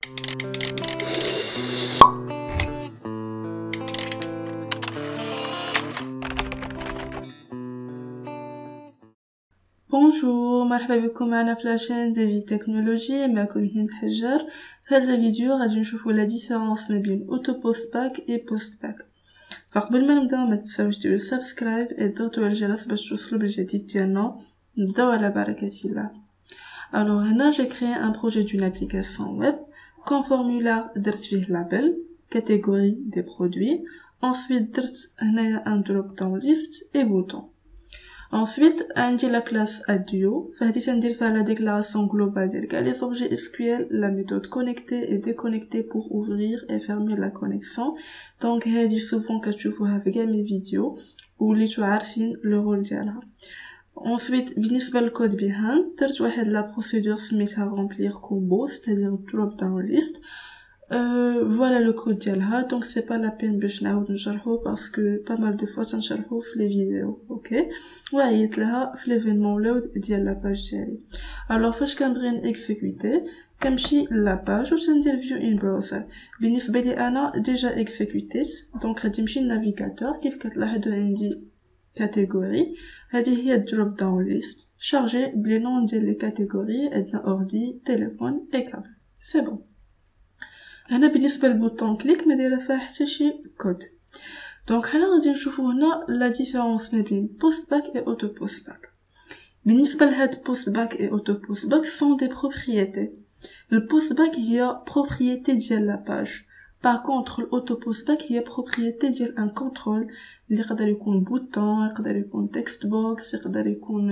Bonjour, مرحبا بكم معنا في لاشين ديفي تكنولوجي. معكم هند حجار. في هذا الفيديو غادي نشوفوا لا ديفيرونس ما بين اوتو بوست باك اي بوست باك. فقبل ما نبداو ما تنساوش ديروا سبسكرايب et تضغطوا على الجرس باش توصلوا بالجديد ديالنا. نبداو على بركة الله. Alors هنا j'ai créé un projet d'une application web comme formulaire درت فيه label, catégorie des produits. Ensuite درت هنايا un drop down list et bouton. Ensuite, عندي la classe adio. فهادي تندير فيها la déclaration globale ديال كاع les objets SQL, la méthode connecter et déconnecter pour ouvrir et fermer la connexion. Donc هادي souvent كتشوفوها في كاع mes vidéos وليتو عارفين le rôle ديالها. Ensuite, بالنسبة للكود behind درت واحد la procédure سميتها remplir combo, c'est-à-dire drop down list. Voilà le code ديالها. Donc c'est pas la peine باش نعاود نشرحو parce que pas mal de fois تنشرحو في les vidéos. OK, وعيط لها في l'événement load ديال لا باج ديالي. alors فاش كنبغي نيكزيكوتي كنمشي لا باج وتندير view in browser. بالنسبه لي انا ديجا اكزيكوتيت دونك غادي نمشي للنافيغاتور. كيف كتلاحظوا عندي كاتيجوري، هذه هي drop down list شارجي بلي نون ديال لي كاتيجوري. عندنا اوردي، تليفون اي كابل. سي بون. هنا بالنسبه للبوطون كليك ما دايره فيها حتى شي كود. دونك حنا غادي نشوفوا هنا لا ديفيرونس ما بين بوست باك اي اوتو بوست باك. بالنسبه لهاد بوست باك اي اوتو بوست باك سون دي بروبريتي. البوست باك هي بروبريتي ديال لا باج. باغ كونطخ الاوتو بوست باك هي بروبريتي ديال ان كونترول اللي يقدر يكون بوطون، يقدر يكون تكست بوكس، يقدر يكون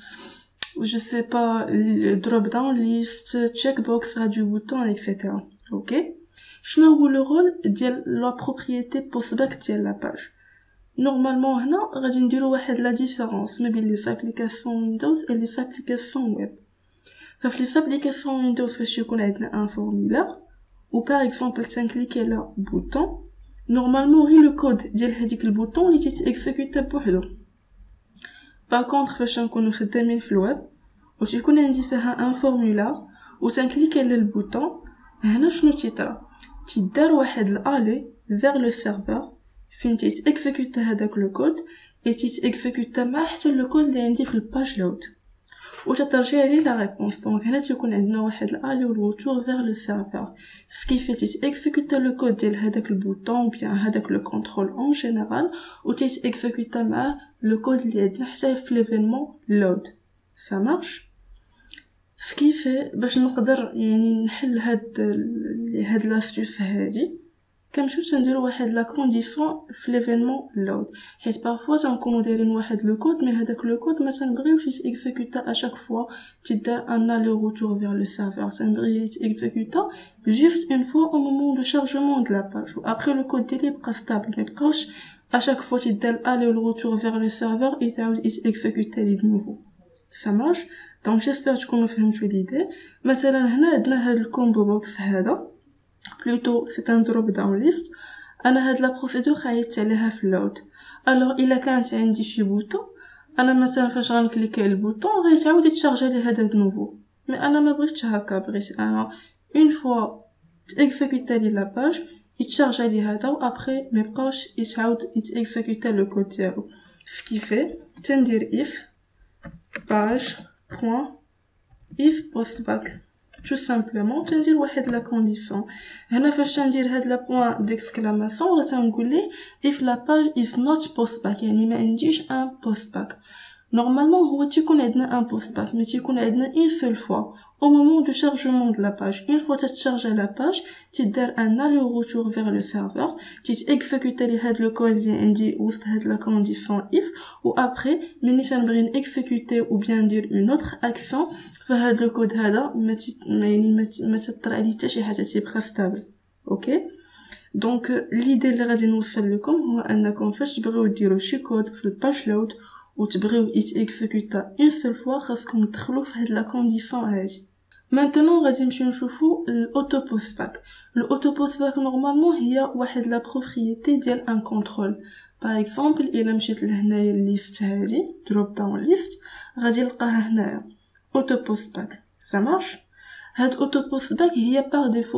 je sais pas drop down list, check box, radio bouton, etc. OK. شنو هو لو رول ديال لا بروبريتي بوست باك ديال لا باج؟ نورمالمون هنا غادي نديرو واحد لا ديفيرونس ما بين لي زابليكاسيون ويندوز و لي زابليكاسيون ويب. ففي لي زابليكاسيون ويندوز فاش يكون عندنا ان فورمولير و باغ اكزومبل تنكليكي على بوطون، نورمالمون غير لو كود ديال هذيك البوطون اللي تيتيكزيكوتا بوحدو. باغ كونطخ فاش نكونو خدامين في الويب و تيكون عندي فيها ان فورمولير و تنكليكي على البوطون، هنا شنو تيطرا؟ تيدار واحد الالي vers le serveur فين تيتيكزيكوتا هذاك لو كود اي تيتيكزيكوتا مع حتى لو كود اللي عندي في الباج لود و تترجع لي لا ريبونس. دونك هنا تيكون عندنا واحد الالي والروتور vers le serveur سكيفي تيتيكزيكوتا لو كود ديال هذاك البوطون بيان هذاك لو كونترول اون جينيرال و تيتيكزيكوتا مع لو كود اللي عندنا حتى في ليفينمون لود. ça marche. سكيفي باش نقدر يعني نحل هاد لاستيوس هادي كنمشيو تنديرو واحد لا كونديسيون في ليفينمون لود، حيت بارفوا تنكونو دايرين واحد لو كود مي هذاك لو كود ما تنبغيوش يتيكزيكوتا اشاك فوا تيدار ان الي روتور vers le serveur. تنبغي يتيكزيكوتا جوست اون فوا او مومون دو شارجمون د لا باج و ابري لو كود ديالي يبقى ستابل، ما يبقاوش اشاك فوا تيدار الي روتور vers le serveur يتعاود يتيكزيكوتا لي دنوفو. ça marche. دونك جيسبر تكونوا فهمتوا ليدي. مثلا هنا عندنا هاد الكومبو بوكس هذا بلوتو سي ان دروب داون ليست. انا هاد لا بروسيدور خايت عليها في اللود. الوغ الا كانت عندي شي بوطون انا مثلا فاش غنكليكي على البوطون غيتعاود يتشارجي لي هذا دنوفو، مي انا ما بغيتش هكا. بغيت انا اون فوا تيكزيكوتا لي لا باج يتشارجي لي هذا و ابري ما يبقاوش يتعاود يتيكزيكوتا لو كود ديالو. سكيفي تندير اف باج point if post back tout simplement تندير واحد لا كونديسيون. هنا فاش ندير هاد لا بوين ديكسكلاماسيون راه تنقول ليه if la page is not post back يعني ما عنديش ان post back. نورمالمون هو تيكون عندنا ان post back مي تيكون عندنا اون سول فوا au moment du chargement de la page. Une fois تتشارجا la page تيدار ان aller retour vers le serveur تيتيكزيكوتا لي هاد لو كود اللي عندي وسط هاد لا كونديسيون if و ابري ملي تنبغي نيكزيكوتي او بيان ندير اون اوتر اكسيون فهاد لو كود هذا ما تطرا عليه حتى شي حاجه تيبقى ستابل. اوكي. دونك ليدي اللي غادي نوصل لكم هو انكم فاش تبغيو ديروا شي كود في الباج لود و تبغيو يتيكزيكوتا اون سول فوا خاصكم تدخلوا في هاد لا كونديسيون هادي. maintenant غادي نمشيو نشوفو الاوتو بوست باك. الاوتو بوست باك نورمالمون هي واحد لا بروبريتي ديال ان كونترول. باغ اكزومبل الا مشيت لهنايا الليست هادي دروب داون ليست غادي نلقاها هنايا اوتو بوست باك. ça marche. هاد اوتو بوست باك هي باغ ديفو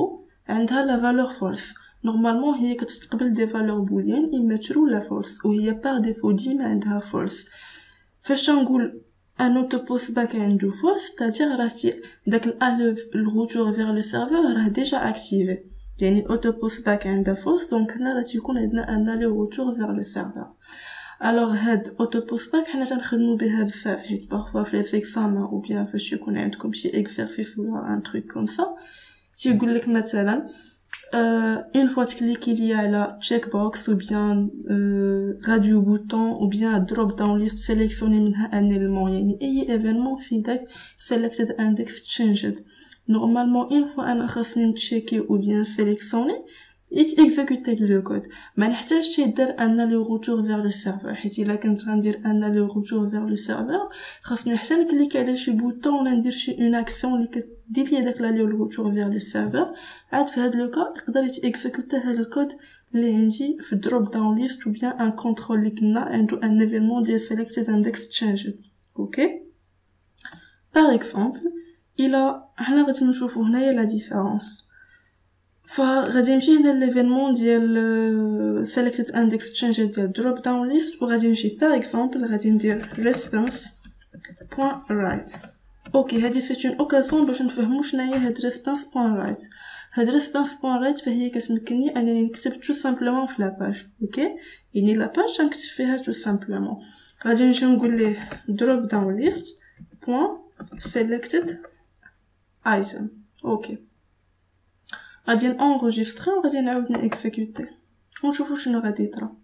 عندها la valeur false. Normalement هي كتستقبل des valeurs boolean إما true ولا false وهي par défaut ديما عندها false. فاش نقول un autopostback عنده false c'est-à-dire راه داك le retour vers le serveur راه déjà activé. يعني autopostback عندها false donc هنا راه تيكون عندنا un aller retour vers le serveur. alors هاد autopostback حنا تنخدمو بها بزاف حيت parfois في les examens ou bien فاش يكون عندكم شي exercice ولا un truc comme ça تيقول لك مثلا une fois تكليكي ليا على checkbox ou bien radio bouton ou bien drop down list sélectionner منها un élément يعني اي événement في داك selected index changed. normalement une fois انا خاصني نتشيكي ou bien sélectionner exécuter le code ما نحتاجش يدير ان aller retour vers le serveur حيت الا كنت غندير ان aller retour vers le serveur خاصني حتى نكليك على شي بوطون ولا ندير شي اون اكسيون اللي كدير ليا داك aller retour vers le serveur. عاد في هذا لو كا يقدر يتيكزيكوتي هذا الكود اللي عندي في drop down list ou bien un contrôle اللي كنا عنده un événement ديال selected index changed. اوكي par exemple الى حنا غادي نشوفوا هنايا لا ديفيرونس فغادي نمشي هنا ليفينمون ديال selected index change ديال drop down list وغادي نجي par exemple غادي ندير response.write. اوكي هذه سيت اون اوكازيون باش نفهموا شناهي هاد response.write. هاد response.write فهي كتمكنني انني نكتب tout simplement في لا باج. اوكي يعني لا باج غنكتب فيها tout simplement غادي نجي نقول ليه drop down list .selected item. اوكي غادي نانغوجيستري وغادي نعاود نيكزيكوتي ونشوفوا شنو غادي يطرا.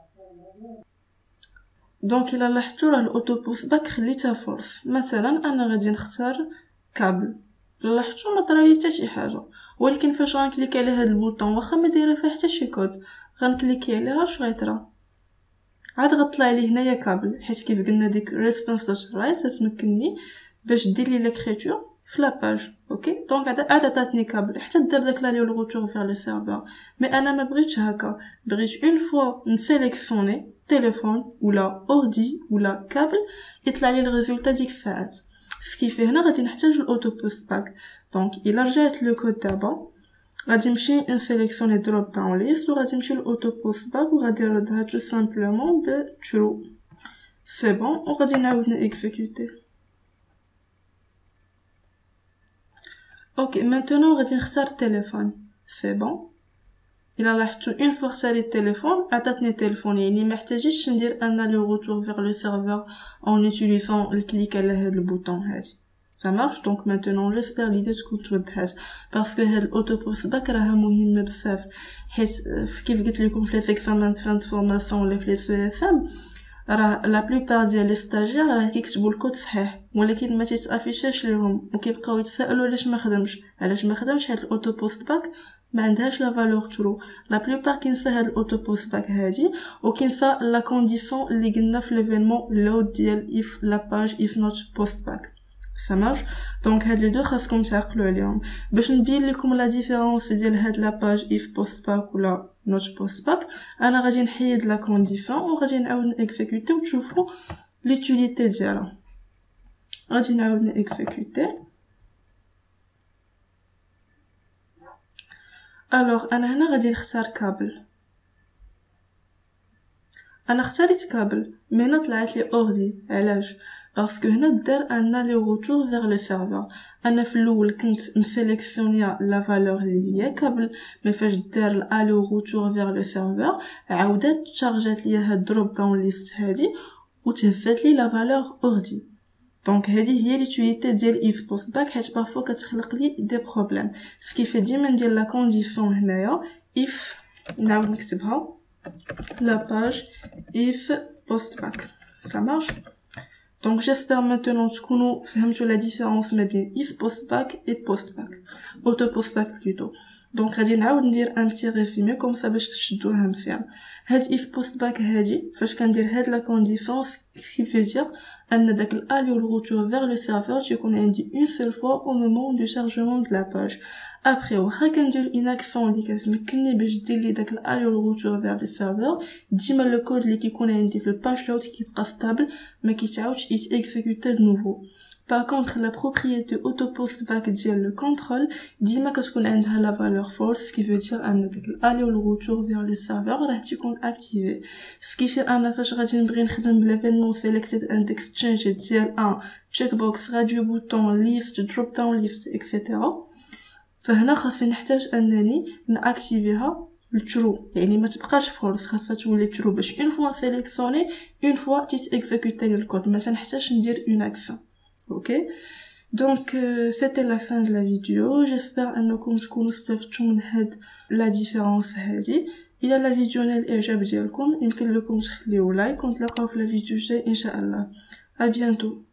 دونك الا لاحظتوا راه الاوتو بوست باك خليتها فورس. مثلا انا غادي نختار كابل لاحظتوا ما طرا لي حتى شي حاجه ولكن فاش غنكليك على هذا البوطون واخا ما دايره فيها حتى شي كود غنكليكي عليها اش غيطرا عاد غطلع لي هنايا كابل حيت كيف قلنا ديك response.write تمكنني باش دير لي ليكريتور في لا باج. اوكي دونك عاد عطاتني كابل حتى دير داك لا لي روتور فير لو سيرفور. مي انا ما بغيتش هكا بغيت اون فوا نسيليكسيوني تليفون ولا اوردي ولا كابل يطلع لي الريزولطا ديك الساعات. سكيفي هنا غادي نحتاج الاوتو بوست باك. دونك الا رجعت لو كود دابا غادي نمشي نسيليكسيوني دروب داون ليست وغادي نمشي للاوتو بوست باك وغادي نردها تو سامبلومون ب ترو. سي بون وغادي نعاود نيكزيكوتي. اوكي maintenant غادي نختار التليفون. سي بون الا لاحظتوا اون فوا اختاري التليفون عطاتني التليفون يعني ما احتاجيش ندير ان aller retour vers le serveur en utilisant الكليك على هذا البوطون هادي. ça marche donc maintenant j'espère l'idée تكون توضحات parce que هاد الاوتو بوست باك راها مهمه بزاف حيت كيف قلت لكم في لي زيكزامان فان فورماسيون ولا في لي سي اف ام راه لا بلوبار ديال لي ستاجير راه كيكتبوا الكود صحيح ولكن ما تيتافيشاش ليهم وكيبقاو يتسائلوا علاش ما خدمش حيت الاوتو بوست باك ما عندهاش لا فالور ترو. لا بلوبار كينسى هاد الاوتو بوست باك هادي وكينسى لا كونديسيون اللي قلنا في ليفينمون لود ديال if la page is not post back. ça marche donc هاد لي دو خاصكم تعقلوا عليهم باش نبين لكم لا ديفيرونس ديال هاد لا باج if post back ولا not post back. انا غادي نحيد لا كونديسيون وغادي نعاود نيكزيكوتي وتشوفوا لوتيليتي ديالها. غادي نعاود نيكزيكوتي. الوغ انا هنا غادي نختار كابل. انا اختاريت كابل مي هنا طلعت لي اوردي علاش باسكو هنا دار ان aller retour vers le serveur. انا في الاول كنت مسيليكسيونيا لا فالور اللي هي كابل مي فاش دار aller retour vers le serveur عاودت تشارجات ليا هاد دروب داون ليست هادي وتهزات لي لا فالور اوردي. دونك هذه هي ليوتيليتي ديال if post back حيت بارفو كتخلق لي دي بروبليم سكيفي ديما ندير لا كونديسيون هنايا if نعاود نكتبها la page if post back. ça marche donc j'espère maintenant تكونوا فهمتوا la différence ما بين if post back et post back auto post back plutôt. donc غادي نعاود ندير ان بتي ريزومي كوم سا باش تشدوها مزيان. هاد if post back هادي فاش كندير هاد لا كونديسيون كيف دير ان داك aller retour vers le serveur تيكون عندي une seule fois au moment du chargement de la page. après واخا كندير اون اكسيون اللي كتمكنني باش دير لي داك aller retour vers le serveur ديما لو كود اللي كيكون عندي في الباج لوت كيبقى ستابل ما كيتعاودش يتيكزيكوتي دو نوفو. Par contre, la propriété auto-postback ديال le contrôle ديما كتكون عندها la valeur false, ce qui veut dire ان داك aller ou le retour vers le serveur راه تيكون activé. Ce qui fait انا فاش غادي نبغي نخدم l'événement selected index change ديال checkbox radio bouton list drop down list etc. فهنا خاصني نحتاج انني ناكتيفيها الترو، يعني ما تبقاش فولس، خاصها تولي ترو باش اون فوا سيليكسيوني اون فوا تيتيكزيكوتي لي الكود ما تنحتاجش ندير اون اكسيون. اوكي دونك سيتي لا فان دو لا فيديو. جيسبر انكم تكونوا استفدتوا من هاد لا ديفيرونس هادي. الى لا فيديو نال الاعجاب ديالكم يمكن لكم تخليو لايك ونتلاقاو في لا فيديو الجاي ان شاء الله. ا بيانتو.